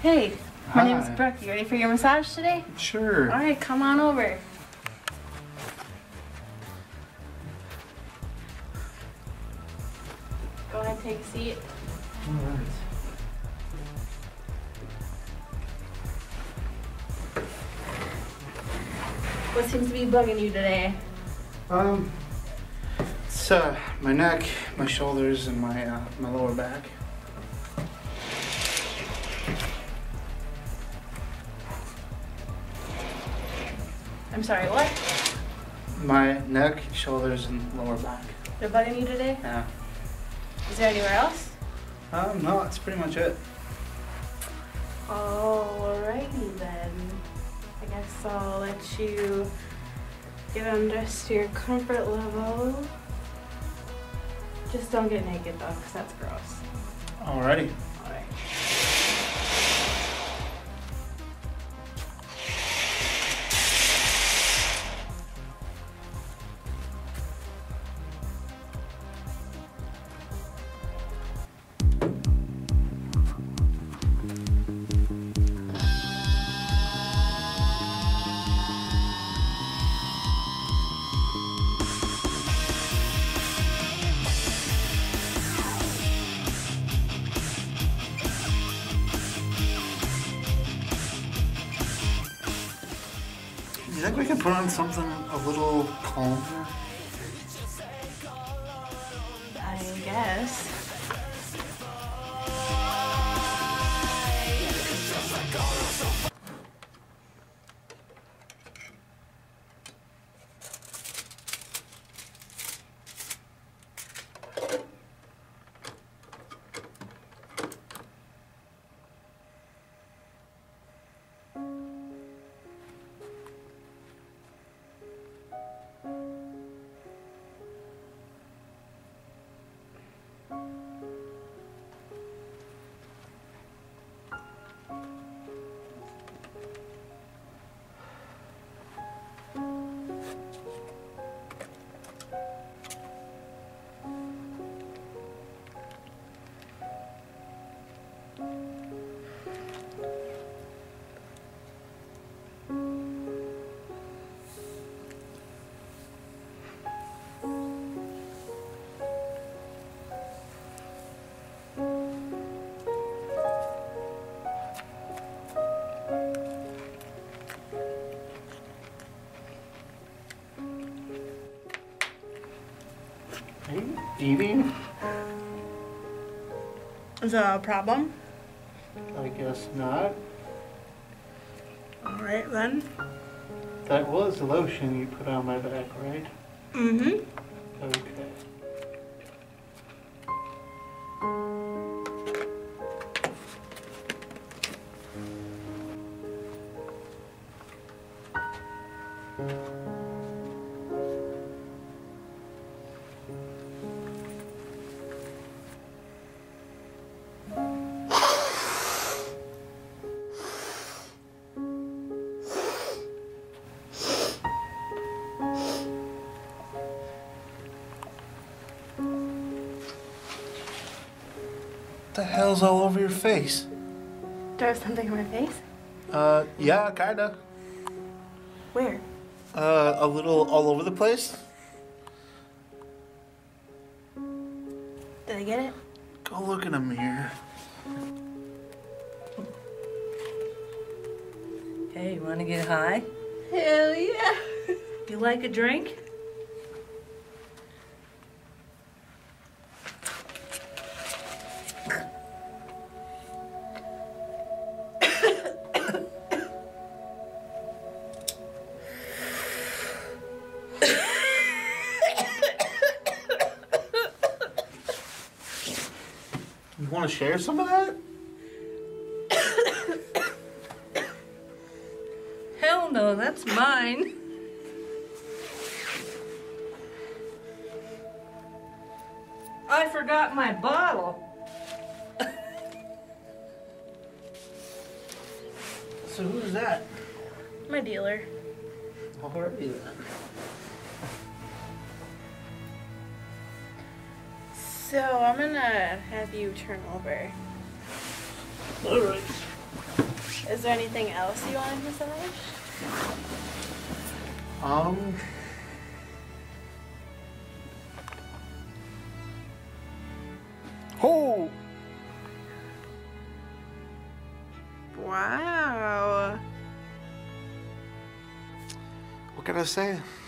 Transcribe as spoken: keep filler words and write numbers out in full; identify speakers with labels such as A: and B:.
A: Hey, my
B: Hi.
A: name is Brooke. You ready for your massage today?
B: Sure.
A: All right, come on over. Go ahead, take a seat.
B: All right.
A: What seems to be bugging you today?
B: Um, it's uh, my neck, my shoulders, and my uh, my lower back.
A: I'm sorry, what?
B: My neck, shoulders, and lower back.
A: They're bugging you today?
B: Yeah.
A: Is there anywhere else?
B: Um, no, that's pretty much it.
A: Alrighty then. I guess I'll let you get undressed to your comfort level. Just don't get naked though, because that's gross.
B: Alrighty.
A: Alright.
B: You think we can put on something a little calmer?
A: I guess.
B: Are you eating?
A: Is that a problem?
B: I guess not.
A: Alright then.
B: That was the lotion you put on my back, right?
A: Mm-hmm.
B: Okay. What the hell's all over your face?
A: Do I have something on my face?
B: Uh, yeah, kinda.
A: Where?
B: Uh, a little all over the place.
A: Did I get it?
B: Go look in a mirror.
C: Hey, you wanna get high?
A: Hell yeah!
C: You like a drink?
B: You want to share some of that?
C: Hell no, that's mine. I forgot my bottle.
B: So who's that?
A: My dealer.
B: Alrighty then.
A: So I'm gonna have you turn over.
B: Alright.
A: Is there anything else you want to massage?
B: Um. Oh!
A: Wow.
B: What can I say?